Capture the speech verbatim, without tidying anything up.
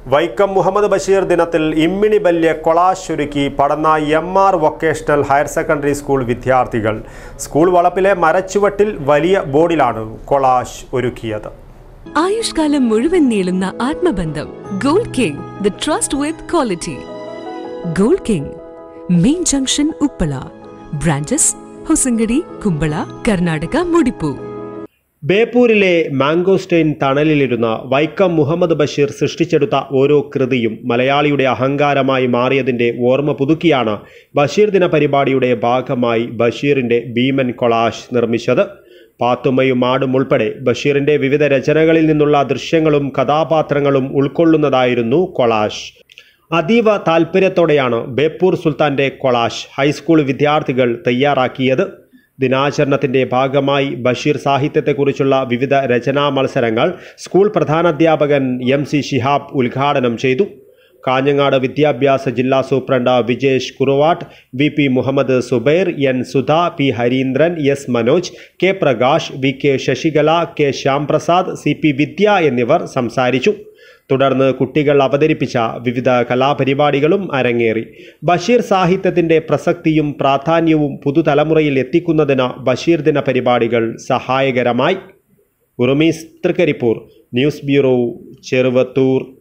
വൈക്കം മുഹമ്മദ് ബഷീർ ദിനത്തിൽ ഇമ്മിണി ബല്യ കൊളാഷ് ഒരുക്കി Padanna M R vocational higher secondary school വിദ്യാർത്ഥികൾ. സ്കൂൾ വളപ്പിലെ മരച്ചുവട്ടിൽ വലിയ ബോർഡിലാണ് കൊളാഷ് ഒരുക്കിയത്. ആയുഷ്കാലം മുഴുവൻ നീളുന്ന ആത്മബന്ധം. Gold king, the trust with quality. Gold king, main junction, Uppala. Branches Hosangadi, Kumbla, Karnataka, Mudippu. ബേപ്പൂരിലെ മാംഗോസ്റ്റൈൻ തണലിലിരുന്ന വൈക്കം മുഹമ്മദ് ബഷീർ സൃഷ്ടിച്ചെടുത്ത ഓരോ കൃതിയും മലയാളിയുടെ അഹങ്കാരമായി മാറിയതിൻ്റെ ഓർമ്മ പുതുക്കിയാണ് ബഷീർ ദിന പരിപാടിയുടെ ഭാഗമായി ബഷീറിൻ്റെ ഭീമൻ കൊളാഷ് നിർമ്മിച്ചത്. പാത്തുമ്മയും ആടും ഉൾപ്പെടെ ബഷീറിൻ്റെ വിവിധ രചനകളിൽ നിന്നുള്ള ദൃശ്യങ്ങളും കഥാപാത്രങ്ങളും ഉൾക്കൊള്ളുന്നതായിരുന്നു കൊളാഷ്. അതീവ താൽപ്പര്യത്തോടെയാണ് ബേപ്പൂർ സുൽത്താൻ്റെ കൊളാഷ് ഹൈസ്കൂൾ വിദ്യാർത്ഥികൾ തയ്യാറാക്കിയത്. ദിനാചരണത്തിൻ്റെ ഭാഗമായി ബഷീർ സാഹിത്യത്തെക്കുറിച്ചുള്ള വിവിധ രചനാ മത്സരങ്ങൾ സ്കൂൾ പ്രധാനാധ്യാപകൻ എം സി ഷിഹാബ് ഉദ്ഘാടനം ചെയ്തു. കാഞ്ഞങ്ങാട് വിദ്യാഭ്യാസ ജില്ലാ superintendent Vijesh Kuruvattu, V P Muhammad Zubair, N Sudha, P Harindran, S Manoj, K Prakash, V K Sasikala, K Shyamprasad, C P Vidya എന്നിവർ സംസാരിച്ചു. തുടർന്ന് കുട്ടികൾ അവതരിപ്പിച്ച വിവിധ കലാപരിപാടികളും അരങ്ങേറി. ബഷീർ സാഹിത്യത്തിൻ്റെ പ്രസക്തിയും പ്രാധാന്യവും പുതുതലമുറയിൽ എത്തിക്കുന്നതിന് ബഷീർ ദിന പരിപാടികൾ സഹായകരമായി. Urumees Trikaripur, news bureau, Cheruvathur.